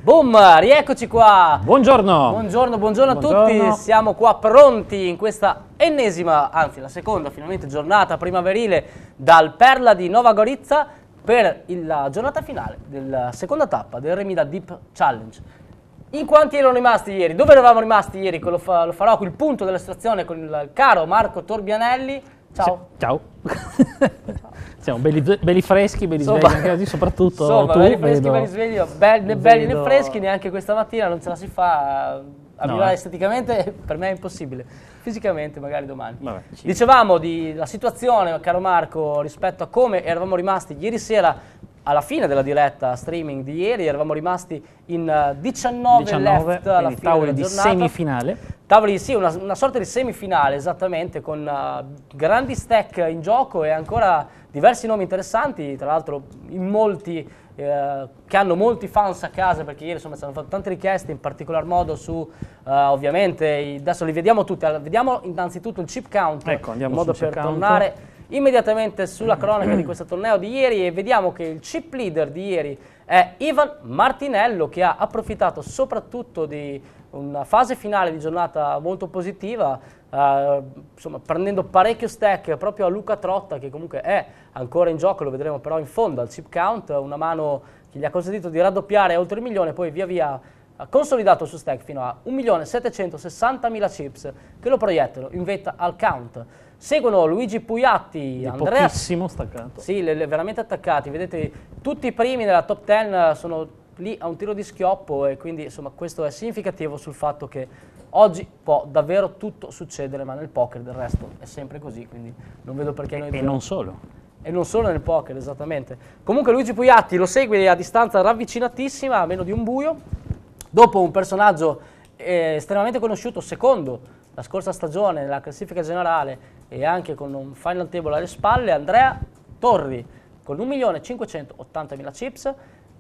Boom, rieccoci qua. Buongiorno. Buongiorno a tutti. Siamo qua pronti in questa ennesima, anzi la seconda finalmente giornata primaverile dal Perla di Nova Gorica per la giornata finale della seconda tappa del Remida Deep Challenge. In quanti erano rimasti ieri? Dove eravamo rimasti ieri? Lo farò qui il punto della situazione con il caro Marco Torbianelli. Ciao. Ciao. Siamo belli freschi, belli svegli anche oggi, soprattutto insomma, tu, belli freschi, vedo, belli svegli, né belli né freschi, neanche questa mattina non ce la si fa a migliorare esteticamente, per me è impossibile, fisicamente magari domani. Vabbè, Dicevamo della situazione, caro Marco, rispetto a come eravamo rimasti ieri sera alla fine della diretta streaming di ieri, eravamo rimasti in 19 left alla fine tavoli della di giornata. semifinale. Tavoli, sì, una sorta di semifinale esattamente, con grandi stack in gioco e ancora diversi nomi interessanti, tra l'altro in molti che hanno molti fans a casa, perché ieri insomma ci hanno fatto tante richieste, in particolar modo su ovviamente, adesso li vediamo tutti, vediamo innanzitutto il chip count, in modo per tornare immediatamente sulla cronaca di questo torneo di ieri, e vediamo che il chip leader di ieri è Ivan Martinello, che ha approfittato soprattutto di una fase finale di giornata molto positiva, insomma, prendendo parecchio stack proprio a Luca Trotta, che comunque è ancora in gioco, lo vedremo però in fondo al chip count, una mano che gli ha consentito di raddoppiare oltre il milione, poi via via ha consolidato su stack fino a 1.760.000 chips che lo proiettano in vetta al count. Seguono Luigi Pugliatti, Andrea, pochissimo staccato. Sì, veramente attaccati, vedete tutti i primi nella top 10 sono lì a un tiro di schioppo, e quindi insomma questo è significativo sul fatto che oggi può davvero tutto succedere, ma nel poker del resto è sempre così, quindi non vedo perché noi non solo. E non solo nel poker, esattamente. Comunque Luigi Pugliatti lo segue a distanza ravvicinatissima, a meno di un buio, dopo un personaggio estremamente conosciuto, secondo la scorsa stagione nella classifica generale e anche con un final table alle spalle, Andrea Torri con 1.580.000 chips.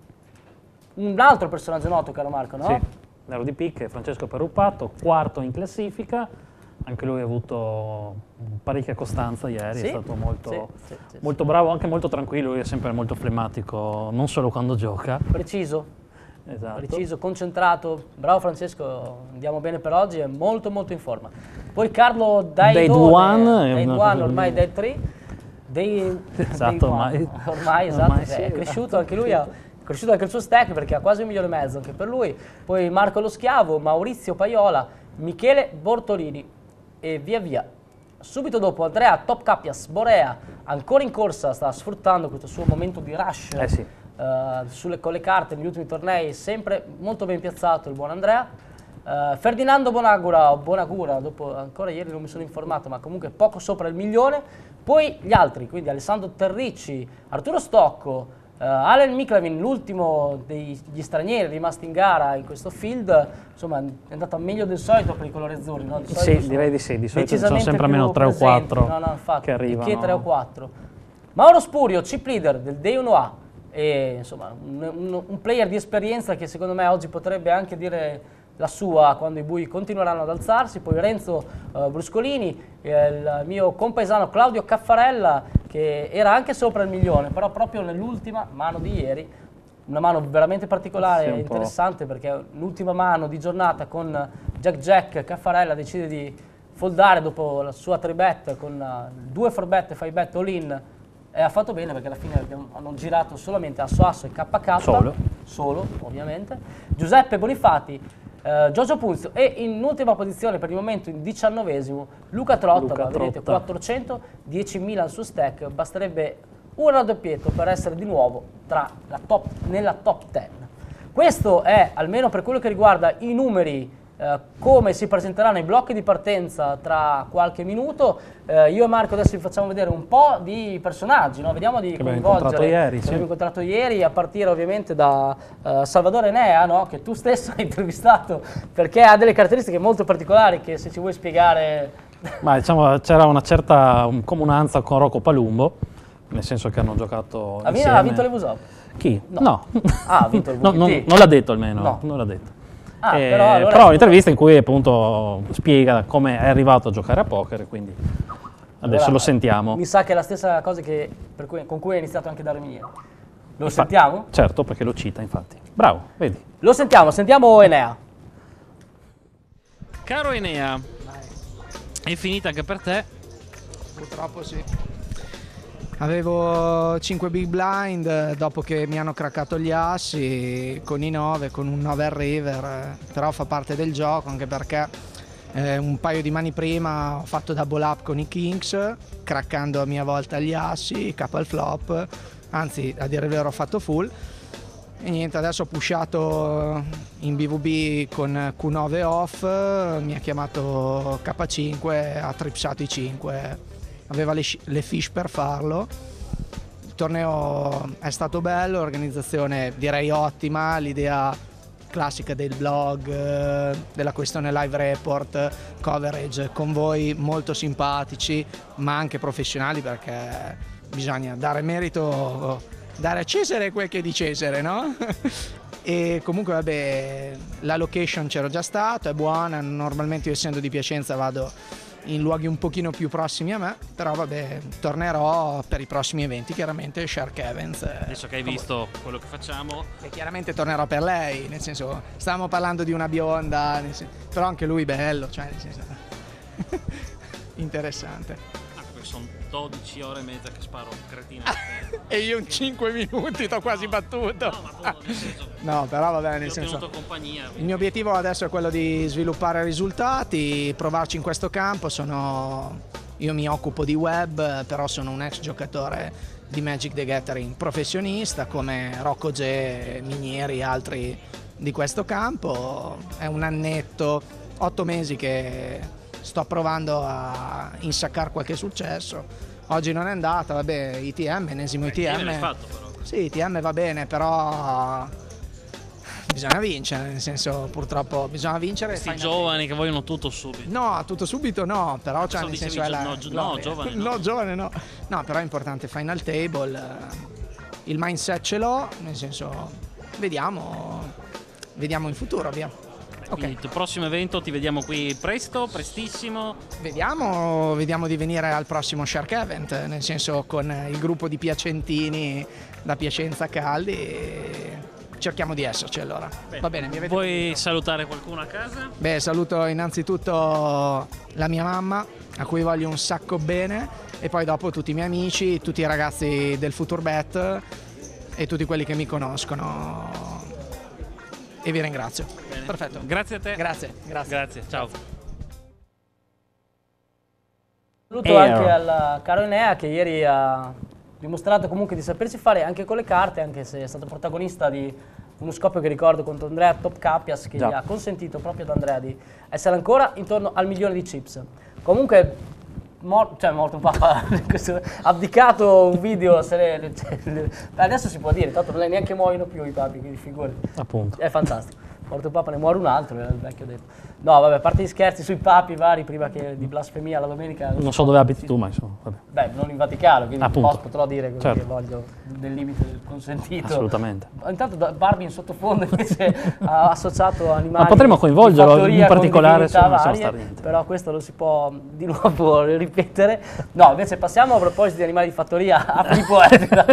Un altro personaggio noto, caro Marco, no? Sì, l'ero di picche, Francesco Perruppato, quarto in classifica, anche lui ha avuto parecchia costanza ieri, sì, è stato molto bravo, anche molto tranquillo, lui è sempre molto flemmatico, non solo quando gioca. Preciso. Esatto. Preciso, concentrato, bravo Francesco, andiamo bene per oggi, è molto in forma. Poi Carlo Daidone, ormai Day 3, esatto, ormai esatto, sì, è cresciuto anche lui, è cresciuto anche il suo stack perché ha quasi 1,5 milioni anche per lui. Poi Marco Lo Schiavo, Maurizio Paiola, Michele Bortolini e via via. Subito dopo Andrea Top Capias Borea, ancora in corsa, sta sfruttando questo suo momento di rush. Sì. Con le carte negli ultimi tornei, sempre molto ben piazzato il buon Andrea. Ferdinando Bonagura, dopo ancora ieri non mi sono informato, ma comunque poco sopra il 1 milione. Poi gli altri, quindi Alessandro Terricci, Arturo Stocco, Alen Miklavin, l'ultimo degli stranieri rimasti in gara in questo field, insomma è andato meglio del solito per i colori azzurri, no? Sì, direi di sì, di solito sono sempre almeno 3 o 4 infatti, che arrivano. Che 3 o 4. Mauro Spurio, chip leader del Day 1A, e insomma un player di esperienza che secondo me oggi potrebbe anche dire la sua quando i bui continueranno ad alzarsi. Poi Renzo Bruscolini, il mio compaesano Claudio Caffarella, che era anche sopra il 1 milione, però proprio nell'ultima mano di ieri, una mano veramente particolare e interessante, perché l'ultima mano di giornata con Jack Caffarella decide di foldare dopo la sua 3-bet con 2 4-bet e 5-bet all-in. E ha fatto bene perché alla fine hanno girato solamente asso e KK, solo ovviamente. Giuseppe Bonifati, Giorgio Punzio e in ultima posizione per il momento in 19esimo Luca Trotta, vedete 410.000 al suo stack, basterebbe un raddoppietto per essere di nuovo nella top 10. Questo è, almeno per quello che riguarda i numeri, come si presenteranno i blocchi di partenza tra qualche minuto. Io e Marco adesso vi facciamo vedere un po' di personaggi, no? Vediamo di coinvolgere che abbiamo incontrato ieri, a partire ovviamente da Salvador Enea, no? Che tu stesso hai intervistato perché ha delle caratteristiche molto particolari che, se ci vuoi spiegare. Ma diciamo c'era una certa comunanza con Rocco Palumbo, nel senso che hanno giocato insieme. Ha vinto le Vusop? Chi? No. Ha vinto il VPT? Non l'ha detto almeno, no. Non l'ha detto. Però un'intervista in cui appunto spiega come è arrivato a giocare a poker, quindi adesso lo sentiamo. Mi sa che è la stessa cosa con cui è iniziato anche Darwin ieri. Lo sentiamo? Certo, perché lo cita, infatti. Bravo, vedi. Lo sentiamo Enea. Caro Enea, è finita anche per te? Purtroppo sì. Avevo 5 big blind dopo che mi hanno craccato gli assi con i 9, con un 9 al river, però fa parte del gioco, anche perché un paio di mani prima ho fatto double up con i kings, craccando a mia volta gli assi, capo al flop, anzi a dire il vero ho fatto full. E niente, adesso ho pushato in BVB con Q9 off, mi ha chiamato K5, ha tripsato i 5, aveva le fish per farlo. Il torneo è stato bello, l'organizzazione direi ottima, l'idea classica del blog, della questione live report, coverage con voi molto simpatici ma anche professionali, perché bisogna dare merito, dare a Cesare quel che è di Cesare, no? E comunque vabbè, la location c'ero già stato, è buona, normalmente io essendo di Piacenza vado in luoghi un pochino più prossimi a me, però vabbè, tornerò per i prossimi eventi, chiaramente Shark Events. Adesso che hai visto quello che facciamo, E chiaramente tornerò per lei, nel senso, stavamo parlando di una bionda, però anche lui bello, cioè nel senso, interessante. sono 12 ore e mezza che sparo cretina. E io in 5 minuti t'ho quasi battuto. No, ma proprio nel senso, No, però va bene, nel ti ho senso, tenuto compagnia. il mio obiettivo adesso è quello di sviluppare risultati, provarci in questo campo. Io mi occupo di web, però sono un ex giocatore di Magic the Gathering professionista come Rocco G, Minieri e altri di questo campo. È un annetto, 8 mesi che sto provando a insaccare qualche successo. Oggi non è andata, vabbè, ITM, ennesimo ITM. l'hai fatto però. Sì, ITM va bene, però bisogna vincere, nel senso, purtroppo bisogna vincere. Questi giovani che vogliono tutto subito. No, tutto subito no, però cioè, nel senso è la no, gloria. giovane no. No, giovane no. No, però è importante final table, il mindset ce l'ho, nel senso vediamo in futuro, via. Quindi il prossimo evento ti vediamo qui presto, prestissimo. Vediamo di venire al prossimo Shark Event, nel senso con il gruppo di piacentini da Piacenza Caldi e cerchiamo di esserci allora. Bene. Va bene, mi avete Vuoi salutare qualcuno a casa? Beh, saluto innanzitutto la mia mamma, a cui voglio un sacco bene, e poi dopo tutti i miei amici, tutti i ragazzi del FuturBet e tutti quelli che mi conoscono. E vi ringrazio. Bene. Perfetto. Grazie a te. Grazie. Ciao. Saluto anche al caro Enea che ieri ha dimostrato comunque di sapersi fare anche con le carte, anche se è stato protagonista di uno scoppio che ricordo contro Andrea Top Capias che gli ha consentito proprio ad Andrea di essere ancora intorno al 1.000.000 di chips. Comunque morto un papa, abdicato un video, adesso si può dire, tanto non è neanche muoiono più i papi, quindi figurati. Appunto. È fantastico. Morto un papa ne muore un altro, il vecchio detto. No, vabbè, a parte gli scherzi sui papi vari, prima che di blasfemia la domenica. Non so dove abiti tu, ma insomma, vabbè. Beh, non in Vaticano, quindi Appunto. potrò dire quello Certo. che voglio, nel limite del consentito. Assolutamente. Intanto Barbie in sottofondo invece ha associato animali. Ma potremmo coinvolgerlo di fattoria in particolare con divinità se non varie, stare niente. però questo non si può di nuovo ripetere. No, invece passiamo a proposito di animali di fattoria a Filippo Etera.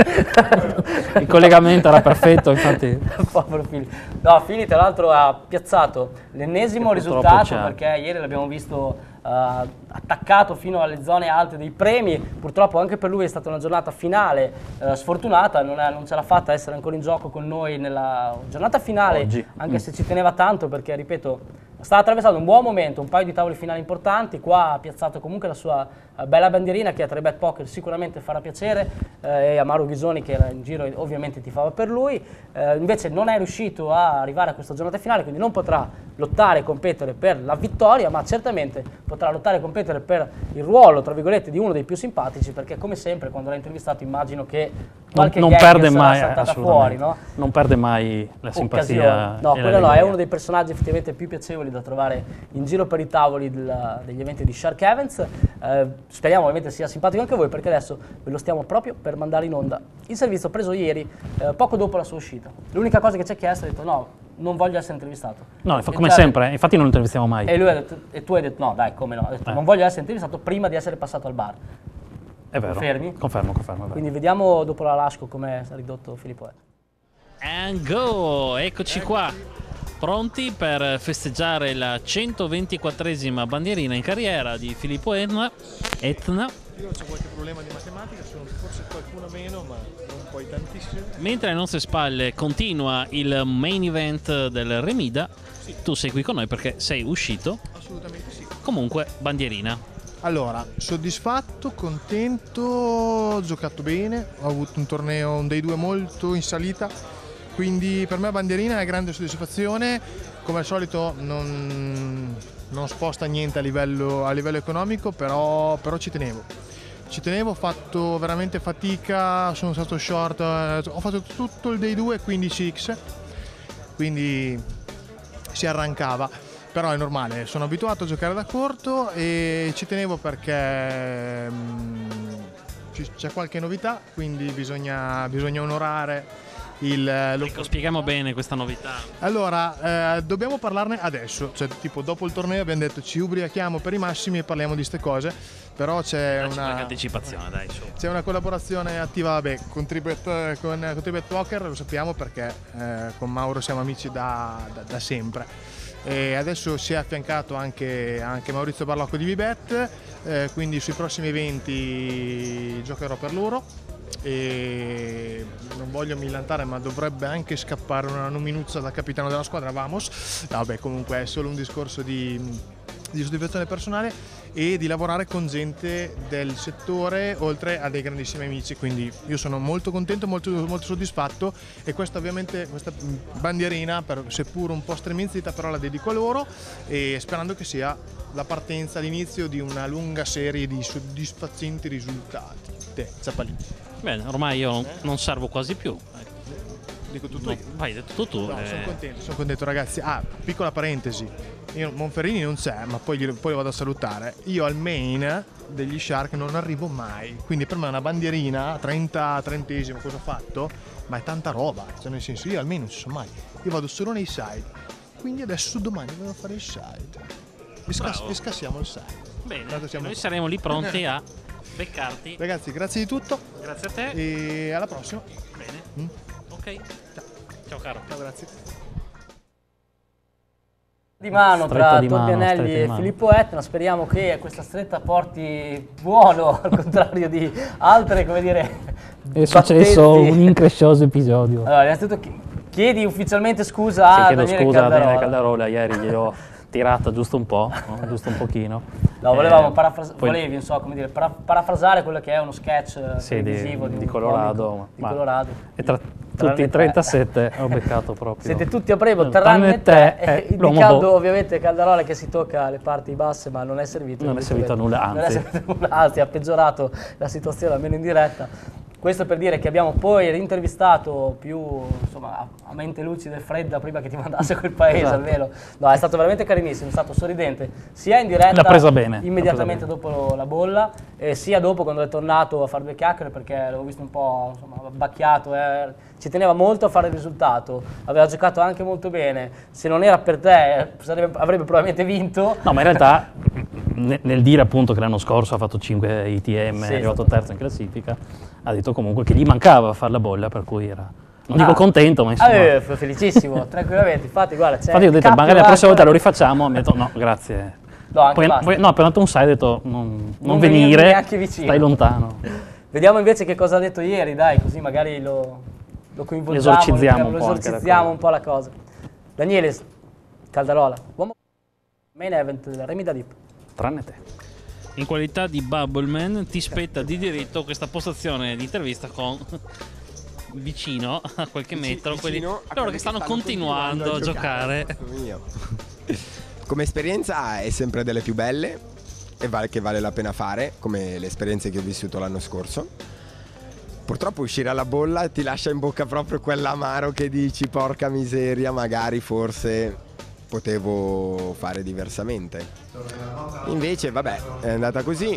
Il collegamento era perfetto, infatti. Povero Fili. No, Fili tra l'altro ha piazzato l'ennesimo Che purtroppo risultato c'è. perché ieri l'abbiamo visto attaccato fino alle zone alte dei premi. Purtroppo anche per lui è stata una giornata finale sfortunata, non ce l'ha fatta a essere ancora in gioco con noi nella giornata finale, Oggi. anche se ci teneva tanto perché, ripeto, stava attraversando un buon momento, un paio di tavoli finali importanti. Qua ha piazzato comunque la sua bella bandierina che a 3Bet Poker sicuramente farà piacere, e a Mauro Ghisoni che era in giro ovviamente tifava per lui. Invece non è riuscito a arrivare a questa giornata finale, quindi non potrà lottare e competere per la vittoria, ma certamente potrà lottare e competere per il ruolo, tra virgolette, di uno dei più simpatici, perché come sempre quando l'ha intervistato immagino che qualche Non gag perde sarà mai, saltata assolutamente. fuori, no? Non perde mai la simpatia. Occasione. No, e quello no, è l'allegria. uno dei personaggi effettivamente più piacevoli da trovare in giro per i tavoli degli eventi di Shark Events. Speriamo ovviamente sia simpatico anche a voi, perché adesso ve lo stiamo proprio per mandare in onda. Il servizio preso ieri, poco dopo la sua uscita. L'unica cosa che ci ha chiesto ha detto no, non voglio essere intervistato. No, E come già- sempre, infatti non lo intervistiamo mai. E lui ha detto, e tu hai detto no, dai, come no? Ha detto, non voglio essere intervistato prima di essere passato al bar. È vero. Confermi? Confermo, è vero. Quindi vediamo dopo la Lasco come è ridotto Filippo Etna. And go! Eccoci qua, pronti per festeggiare la 124esima bandierina in carriera di Filippo Etna. Io ho qualche problema di matematica, sono forse qualcuno meno, ma non poi tantissimo. Mentre alle nostre spalle continua il main event del Remida, tu sei qui con noi perché sei uscito. Assolutamente sì. Comunque, bandierina. Allora, soddisfatto, contento, ho giocato bene, ho avuto un torneo, un dei due molto in salita, quindi per me bandierina è grande soddisfazione. Come al solito non sposta niente a livello economico, però ci tenevo. Ho fatto veramente fatica, sono stato short, ho fatto tutto il day 2 15x, quindi si arrancava, però è normale, sono abituato a giocare da corto e ci tenevo perché c'è qualche novità, quindi bisogna onorare Ecco, spieghiamo bene questa novità. Allora, dobbiamo parlarne adesso, cioè tipo dopo il torneo abbiamo detto ci ubriachiamo per i massimi e parliamo di ste cose, però c'è qualche anticipazione, dai, su. c'è una collaborazione attiva, vabbè, con Tribet Poker, lo sappiamo perché con Mauro siamo amici da sempre. E adesso si è affiancato anche Maurizio Barlocco di Vibet, quindi sui prossimi eventi giocherò per loro. E non voglio millantare, ma dovrebbe anche scappare una minuzzia da capitano della squadra, vamos. Vabbè, comunque è solo un discorso di soddisfazione personale e di lavorare con gente del settore oltre a dei grandissimi amici, quindi io sono molto contento, molto soddisfatto, e questa bandierina, seppur un po' streminzita, però la dedico a loro, e sperando che sia la partenza, l'inizio di una lunga serie di soddisfacenti risultati. Zappalì. Bene, ormai io non servo quasi più. Dico tutto io. Vai, hai detto tu. No, sono contento ragazzi. Piccola parentesi, Monferrini non c'è, ma poi lo vado a salutare. Io al main degli Shark non arrivo mai, quindi per me è una bandierina 30esimo, cosa ho fatto? Ma è tanta roba, cioè nel senso, io al main non ci sono mai, io vado solo nei side, quindi adesso domani vado a fare il side e scassiamo il side. Bene, noi saremo lì pronti a beccarti. Ragazzi, grazie di tutto. Grazie a te. E alla prossima. Bene. Ok. Ciao caro. Ciao, grazie. Di mano Stretta tra di mano, Torbianelli stretta di e mano. Filippo Etna, speriamo che questa stretta porti buono, al contrario di altre, come dire, È successo battenti. un increscioso episodio. Allora, innanzitutto chiedi ufficialmente scusa a Chiedo Daniele scusa a Caldarola. Daniele Caldarola, ieri gliel'ho tirata giusto un po', no? Giusto un pochino. No, volevamo Poi- parafrasare quello che è uno sketch Sì, televisivo di un Colorado, comico di ma- Colorado. E tra Tranne tutti i te. 37 ho beccato proprio. Siete tutti a Brevo, Tranne tranne te, l'uomo indicando boh. ovviamente Caldarola che si tocca le parti basse, ma non è servito. Non è servito a nulla, Non è anzi. servito a nulla, anzi ha peggiorato la situazione, almeno in diretta. Questo per dire che abbiamo poi rintervistato più, insomma, a mente lucida e fredda prima che ti mandasse a quel paese, Esatto. almeno. No, è stato veramente carinissimo, è stato sorridente, sia in diretta, L'ha presa bene, immediatamente l'ha presa dopo la bolla, sia dopo quando è tornato a fare due chiacchiere, perché l'avevo visto un po', insomma, abbacchiato, ci teneva molto a fare il risultato, aveva giocato anche molto bene, se non era per te avrebbe probabilmente vinto. No, ma in realtà nel dire appunto che l'anno scorso ha fatto 5 ITM, Sì, è arrivato terzo in classifica, ha detto comunque che gli mancava fare la bolla, per cui era, non dico contento, ma insomma... Felicissimo, tranquillamente, infatti guarda, c'è Infatti ho detto, Cappio magari la prossima volta lo Raccoli. rifacciamo, mi ha detto no, grazie. No, anche Poi, basta. no, appena dato un side ho detto non venire venire, neanche vicino. stai lontano. Vediamo invece che cosa ha detto ieri, dai, così magari lo coinvolgiamo, Esorcizziamo un lo po' anche la esorcizziamo cosa. un po' la cosa. Daniele Caldarola, uomo main event del Remida Deep. Tranne te. In qualità di Bubbleman ti spetta di diritto questa postazione di intervista con vicino a qualche metro loro che stanno continuando a giocare. Come esperienza è sempre delle più belle e che vale la pena fare, come le esperienze che ho vissuto l'anno scorso. Purtroppo uscire alla bolla ti lascia in bocca proprio quell'amaro che dici porca miseria, magari forse potevo fare diversamente. Invece vabbè, è andata così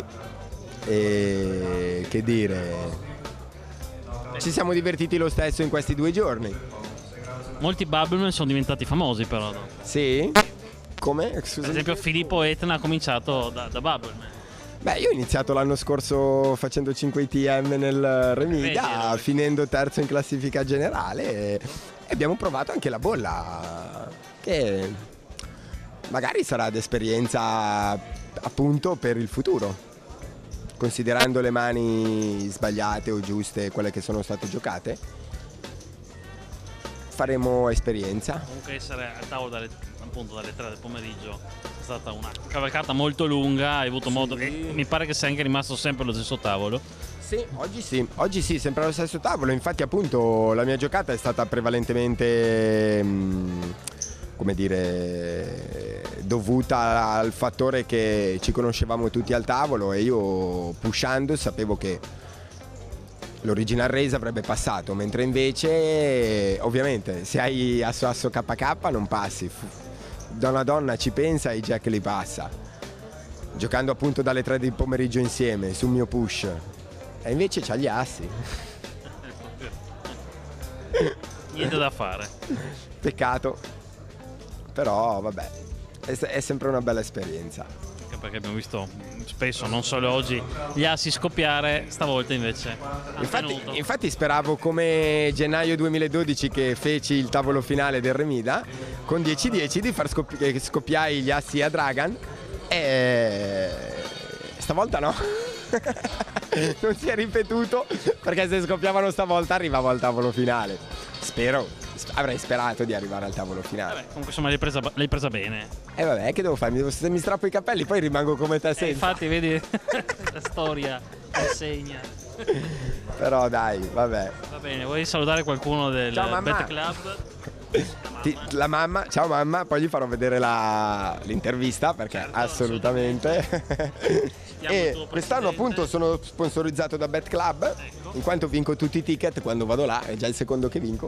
e che dire, ci siamo divertiti lo stesso in questi 2 giorni. Molti Bubbleman sono diventati famosi però, no? Sì? Come? Scusa. Per esempio Filippo Etna ha cominciato da Bubbleman. Beh, io ho iniziato l'anno scorso facendo 5 ITM nel Remida, Vedi, finendo terzo in classifica generale e abbiamo provato anche la bolla, che magari sarà d'esperienza appunto per il futuro. Considerando le mani sbagliate o giuste, quelle che sono state giocate, faremo esperienza. Comunque essere al tavolo appunto dalle 3 del pomeriggio è stata una cavalcata molto lunga, hai avuto modo, e mi pare che sei anche rimasto sempre allo stesso tavolo. Sì, oggi sì, sempre allo stesso tavolo. Infatti appunto la mia giocata è stata prevalentemente come dire, dovuta al fattore che ci conoscevamo tutti al tavolo e io pushando sapevo che l'original race avrebbe passato, mentre invece ovviamente se hai asso asso KK non passi, donna donna ci pensa e Jack li passa, giocando appunto dalle 3 del pomeriggio insieme sul mio push, e invece c'ha gli assi. Niente da fare. Peccato. Però vabbè, è sempre una bella esperienza. Anche perché abbiamo visto spesso, non solo oggi, gli assi scoppiare, stavolta invece Infatti speravo come gennaio 2012 che feci il tavolo finale del Remida, con 10-10 di far scoppiare gli assi a Dragan, e stavolta no. Non si è ripetuto, perché se scoppiavano stavolta arrivavo al tavolo finale. Avrei sperato di arrivare al tavolo finale. Vabbè, comunque insomma l'hai presa bene. E vabbè, che devo fare? Se mi strappo i capelli poi rimango come te senza. Infatti vedi, la storia insegna. Però dai, vabbè. Va bene, vuoi salutare qualcuno del Bet Club? La mamma, ciao mamma, poi gli farò vedere l'intervista perché certo, assolutamente. E quest'anno appunto sono sponsorizzato da Bet Club, ecco, in quanto vinco tutti i ticket quando vado là, è già il secondo che vinco.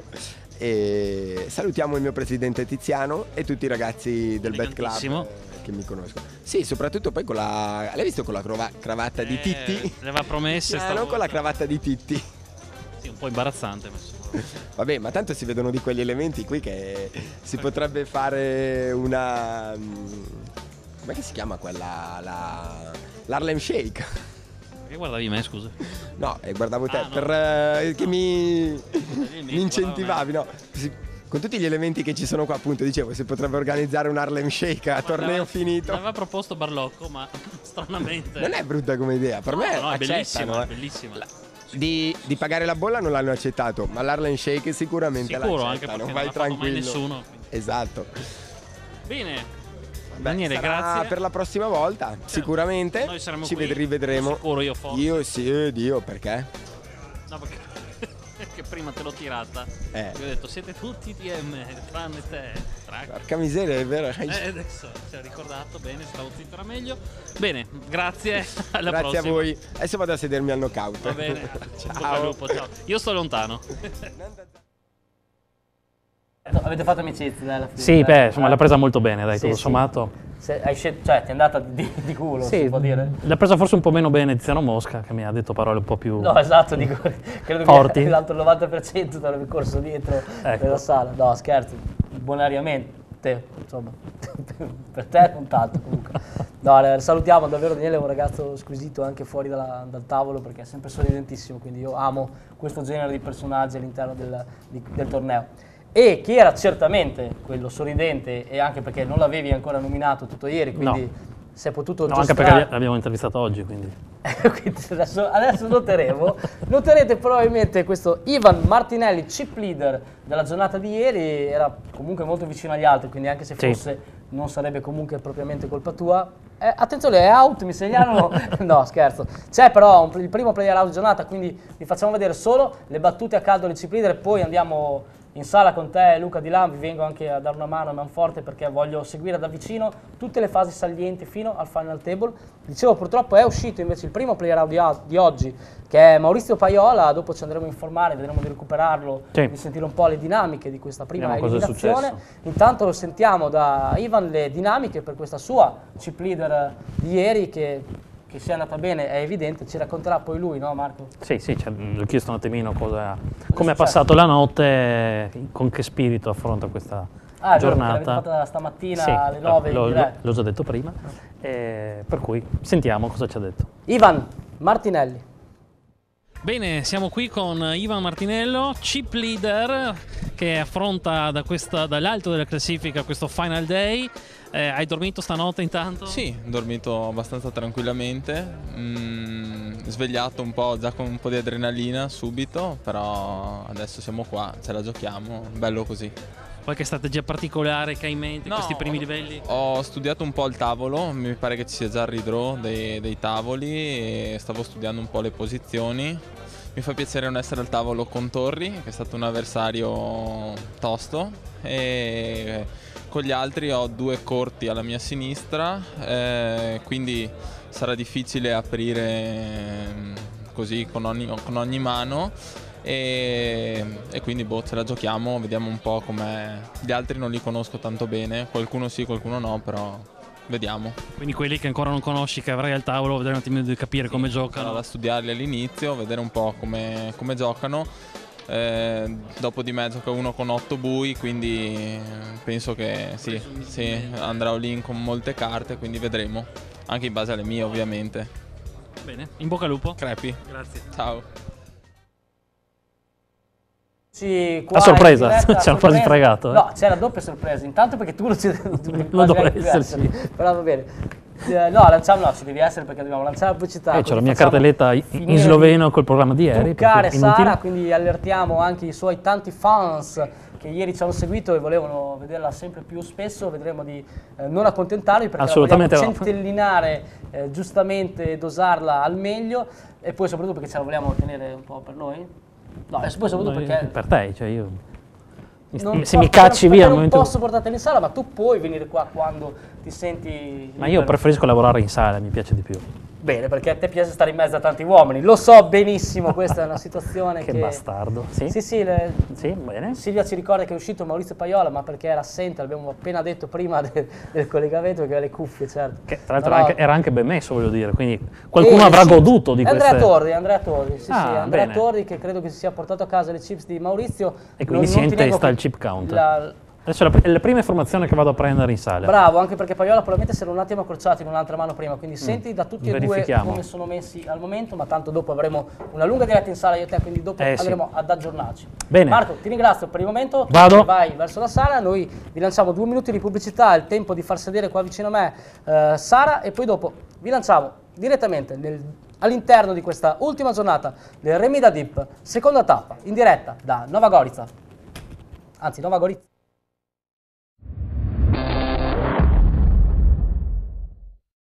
E salutiamo il mio presidente Tiziano e tutti i ragazzi del Bet Club che mi conoscono. Sì, soprattutto poi con la... L'hai visto con la cravatta di Titti? Le aveva promesse non con la cravatta di Titti. Sì, un po' imbarazzante. Vabbè, ma tanto si vedono di quegli elementi qui che si potrebbe fare una... Com'è che si chiama quella? L'Harlem Shake. Perché guardavi me, scusa? No, guardavo te, no, che mi incentivavi, no? Con tutti gli elementi che ci sono qua, appunto, dicevo, si potrebbe organizzare un Harlem Shake a torneo finito. L'aveva proposto Barlocco, ma stranamente... Non è brutta come idea, per me no, è bellissima, è bellissima. Di pagare la bolla non l'hanno accettato, ma l'Harlem Shake sicuramente sicuro, l'accettano, anche perché vai non tranquillo. Mai nessuno. Esatto. Bene. Daniele, grazie. Per la prossima volta, certo, sicuramente noi saremo ci qui, rivedremo. Sicuro io forse. Io sì, Dio, perché? No, perché prima te l'ho tirata. Io ho detto siete tutti TM, tranne te. Porca miseria, è vero. Adesso ci ha ricordato, bene, stavo zitto, era meglio. Bene, grazie, alla grazie prossima. A voi. Adesso vado a sedermi al knockout. Va bene. Ciao. Lupo, ciao. Io sto lontano. Avete fatto amicizia alla fine? Sì, beh, insomma, l'ha presa molto bene, dai, tutto sommato. Hai scelto, cioè, ti è andata di culo, sì, si può dire? L'ha presa forse un po' meno bene Tiziano Mosca, che mi ha detto parole un po' più no, esatto, dico, credo forti. Che l'altro 90% te l'avevi corso dietro nella sala. No, scherzo, bonariamente, insomma, per te non tanto comunque. No, salutiamo davvero Daniele, è un ragazzo squisito anche fuori dal tavolo perché è sempre sorridentissimo, quindi io amo questo genere di personaggi all'interno del torneo. E chi era certamente quello sorridente, e anche perché non l'avevi ancora nominato tutto ieri, quindi si è potuto anche perché l'abbiamo intervistato oggi, quindi. Quindi adesso noterete probabilmente questo Ivan Martinelli, chip leader della giornata di ieri, era comunque molto vicino agli altri, quindi anche se fosse non sarebbe comunque propriamente colpa tua. Attenzione, è out, mi segnalano. No, scherzo. C'è però il primo player out giornata, quindi vi facciamo vedere solo le battute a caldo del chip leader e poi andiamo in sala con te, Luca Di Lam, vi vengo anche a dare una mano a manforte perché voglio seguire da vicino tutte le fasi salienti fino al final table. Dicevo, purtroppo è uscito invece il primo player out di oggi, che è Maurizio Paiola, dopo ci andremo a informare, vedremo di recuperarlo, di sentire un po' le dinamiche di questa prima eliminazione. Intanto sentiamo da Ivan le dinamiche per questa sua chip leader di ieri che sia andata bene è evidente, ci racconterà poi lui, no Marco? Sì, gli ho chiesto un attimino come ha passato la notte, con che spirito affronta questa giornata. L'avete fatta stamattina Sì, alle 9 in diretta. l'ho già detto prima, per cui sentiamo cosa ci ha detto. Ivan Martinelli. Bene, siamo qui con Ivan Martinello, chip leader, che affronta dall'alto della classifica questo final day. Hai dormito stanotte intanto? Sì, ho dormito abbastanza tranquillamente, svegliato un po', già con un po' di adrenalina subito, però adesso siamo qua, ce la giochiamo, bello così. Qualche strategia particolare che hai in mente in No, questi primi livelli? Ho studiato un po' il tavolo, mi pare che ci sia già il redraw dei tavoli e stavo studiando un po' le posizioni. Mi fa piacere non essere al tavolo con Torri, che è stato un avversario tosto, e con gli altri ho 2 corti alla mia sinistra, quindi sarà difficile aprire così con ogni mano. E quindi ce la giochiamo, vediamo un po' com'è. Gli altri non li conosco tanto bene, qualcuno sì, qualcuno no, però vediamo. Quindi quelli che ancora non conosci, che avrai al tavolo, vedere un attimino di capire come giocano. Da studiarli all'inizio, vedere un po' come giocano. Dopo di me gioca uno con 8 bui, quindi penso che sì, andrò lì con molte carte, quindi vedremo, anche in base alle mie ovviamente. Bene, in bocca al lupo. Crepi. Grazie. Ciao. Qua a sorpresa, diretta, ci hanno quasi fregato. No, c'è la doppia sorpresa. Intanto perché tu non dovrei esserci. Però va bene. No, ci devi essere perché dobbiamo lanciare la pubblicità. C'ho la mia cartelletta in sloveno col programma di ieri. Truccare Sara, quindi allertiamo anche i suoi tanti fans che ieri ci hanno seguito e volevano vederla sempre più spesso. Vedremo di non accontentarli perché assolutamente la vogliamo centellinare giustamente e dosarla al meglio, e poi soprattutto perché ce la vogliamo tenere un po' per noi. No, e poi soprattutto perché per te, cioè io se mi cacci via al non momento... posso portartela in sala, ma tu puoi venire qua quando ti senti Ma io preferisco lavorare in sala, mi piace di più. bene, perché a te piace stare in mezzo a tanti uomini, lo so benissimo, questa è una situazione che bastardo. Sì, sì, bene. Silvia ci ricorda che è uscito Maurizio Paiola, ma perché era assente, l'abbiamo appena detto prima del collegamento, perché ha le cuffie, certo. Che tra l'altro era anche ben messo, voglio dire, quindi qualcuno avrà goduto di queste... Andrea Torri, Andrea bene. Torri, che credo che si sia portato a casa le chips di Maurizio. E quindi si è in testa il chip count. Adesso è la prima informazione che vado a prendere in sala. Bravo, anche perché Paiola probabilmente si era un attimo accorciato in un'altra mano prima, quindi senti da tutti e due come sono messi al momento, ma tanto dopo avremo una lunga diretta in sala io e te, quindi dopo andremo ad aggiornarci. Bene. Marco, ti ringrazio per il momento, vai verso la sala, noi vi lanciamo 2 minuti di pubblicità, il tempo di far sedere qua vicino a me Sara, e poi dopo vi lanciamo direttamente all'interno di questa ultima giornata del Remida Deep, seconda tappa, in diretta da Nova Gorica.